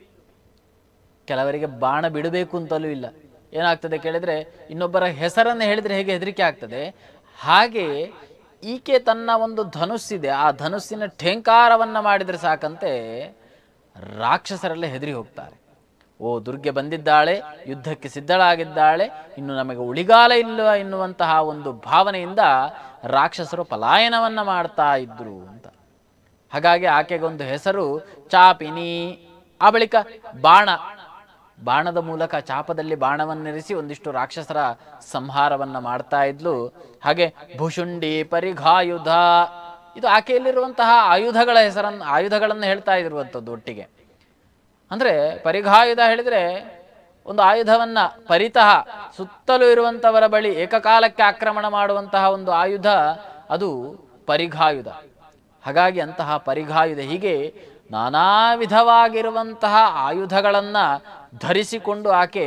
ಕೆಲವರಿಗೆ ಬಾಣ ಬಿಡಬೇಕು ಅಂತಲೂ ಇಲ್ಲ. ಏನಾಗ್ತದೆ ಕೇಳಿದರೆ ಇನ್ನೊಬ್ಬರ ಹೆಸರನ್ನು ಹೇಳಿದರೆ ಹೇಗೆ ಹೆದರಿಕೆ ಆಗ್ತದೆ, ಹಾಗೆ ಈಕೆ ತನ್ನ ಒಂದು ಧನುಸ್ಸಿದೆ, ಆ ಧನುಸ್ಸಿನ ಠೇಂಕಾರವನ್ನು ಮಾಡಿದರೆ ಸಾಕಂತೆ ರಾಕ್ಷಸರೆಲ್ಲ ಹೆದರಿ ಹೋಗ್ತಾರೆ. ಓ, ದುರ್ಗೆ ಬಂದಿದ್ದಾಳೆ, ಯುದ್ಧಕ್ಕೆ ಸಿದ್ಧಳಾಗಿದ್ದಾಳೆ, ಇನ್ನು ನಮಗೆ ಉಳಿಗಾಲ ಇಲ್ಲ ಎನ್ನುವಂತಹ ಒಂದು ಭಾವನೆಯಿಂದ ರಾಕ್ಷಸರು ಪಲಾಯನವನ್ನ ಮಾಡ್ತಾ ಇದ್ರು ಅಂತ. ಹಾಗಾಗಿ ಆಕೆಗೊಂದು ಹೆಸರು ಚಾಪಿನಿ. ಆ ಬಳಿಕ ಬಾಣ. ಬಾಣದ ಮೂಲಕ ಚಾಪದಲ್ಲಿ ಬಾಣವನ್ನಿರಿಸಿ ಒಂದಿಷ್ಟು ರಾಕ್ಷಸರ ಸಂಹಾರವನ್ನ ಮಾಡ್ತಾ ಇದ್ಲು. ಹಾಗೆ ಭುಷುಂಡಿ ಪರಿಘಾಯುಧ, ಇದು ಆಕೆಯಲ್ಲಿರುವಂತಹ ಆಯುಧಗಳ ಹೆಸರನ್ನು ಆಯುಧಗಳನ್ನು ಹೇಳ್ತಾ ಇರುವಂಥದ್ದು ಒಟ್ಟಿಗೆ. ಅಂದ್ರೆ ಪರಿಘಾಯುಧ ಹೇಳಿದ್ರೆ ಒಂದು ಆಯುಧವನ್ನ ಪರಿತಃ ಸುತ್ತಲೂ ಇರುವಂತವರ ಬಳಿ ಏಕಕಾಲಕ್ಕೆ ಆಕ್ರಮಣ ಮಾಡುವಂತಹ ಒಂದು ಆಯುಧ, ಅದು ಪರಿಘಾಯುಧ. ಹಾಗಾಗಿ ಅಂತಹ ಪರಿಘಾಯುಧ, ಹೀಗೆ ನಾನಾ ವಿಧವಾಗಿರುವಂತಹ ಆಯುಧಗಳನ್ನ ಧರಿಸಿಕೊಂಡು ಆಕೆ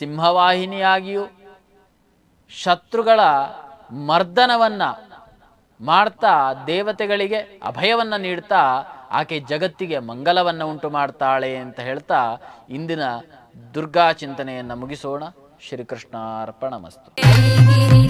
ಸಿಂಹವಾಹಿನಿಯಾಗಿಯೂ ಶತ್ರುಗಳ ಮರ್ದನವನ್ನ ಮಾಡ್ತಾ ದೇವತೆಗಳಿಗೆ ಅಭಯವನ್ನು ನೀಡ್ತಾ ಆಕೆ ಜಗತ್ತಿಗೆ ಮಂಗಲವನ್ನು ಉಂಟು ಮಾಡ್ತಾಳೆ ಅಂತ ಹೇಳ್ತಾ ಇಂದಿನ ದುರ್ಗಾ ಚಿಂತನೆಯನ್ನು ಮುಗಿಸೋಣ. ಶ್ರೀಕೃಷ್ಣಾರ್ಪಣಮಸ್ತು.